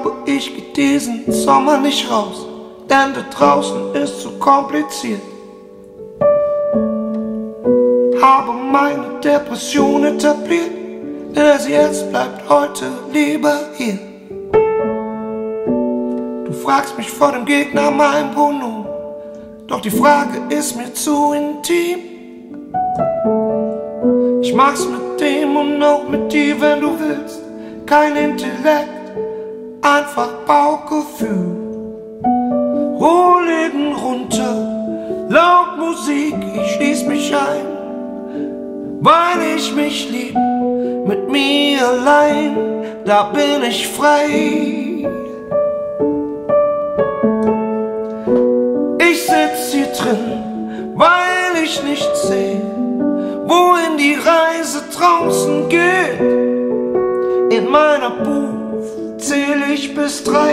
glaube, ich geh diesen Sommer nicht raus, denn da draußen ist zu kompliziert. Habe meine Depression etabliert, denn SES bleibt heute lieber hier. Du fragst mich vor dem Gegner mein Pronomen, doch die Frage ist mir zu intim. Ich mach's mit dem und auch mit dir, wenn du willst. Kein Intellekt, einfach Bauchgefühl. Rollläden runter, laut Musik, ich schließ mich ein, weil ich mich lieb. Mit mir allein, da bin ich frei. Ich sitz hier drin, weil ich nicht sehe, wohin die Reise draußen geht. In meiner Buch zähl ich bis 3.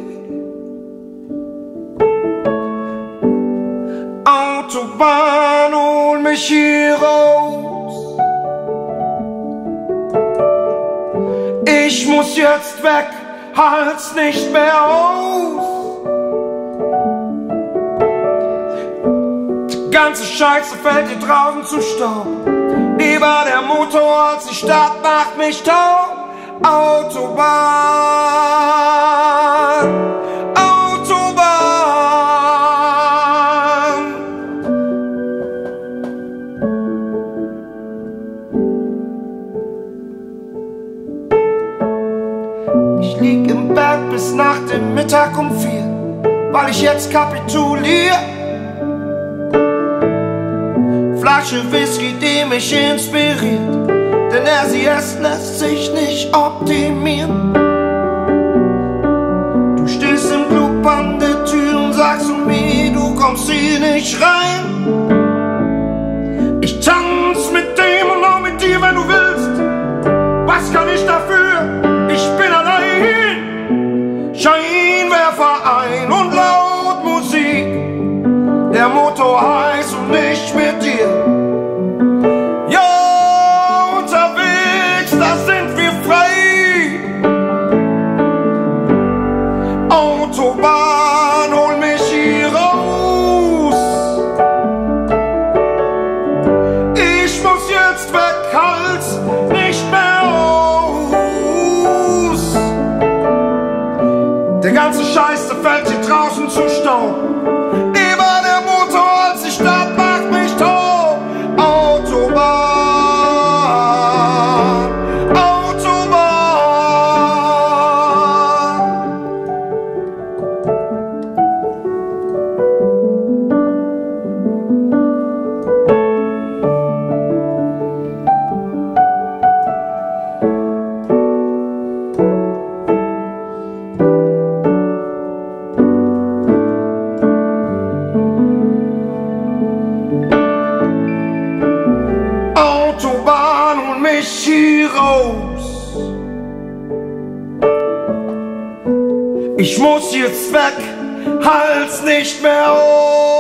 Autobahn, hol mich hier raus. Ich muss jetzt weg, halt's nicht mehr aus. Die ganze Scheiße fällt hier draußen zu Staub. Lieber der Motor als die Stadt macht mich taub. Autobahn, Autobahn. Ich lieg im Bett bis nach dem Mittag um 4, weil ich jetzt kapitulier. Flasche Whisky, die mich inspiriert, denn SES lässt sich nicht optimieren. Du stehst im Club an der Tür und sagst zu mir, du kommst hier nicht rein. Ich tanz mit dem und auch mit dir, wenn du willst. Was kann ich dafür? Ich bin allein. Scheinwerfer ein und laut Musik. Der Motor heiß und nicht mit dir. Autobahn, hol mich hier raus. Ich muss jetzt weg, halt's nicht mehr aus. Der ganze Scheiß, der fällt hier draußen zu Staub. Lieber der Motor als die Stadt macht mich taub. Autobahn. Autobahn, hol mich hier raus. Ich muss jetzt weg, halt's nicht mehr aus.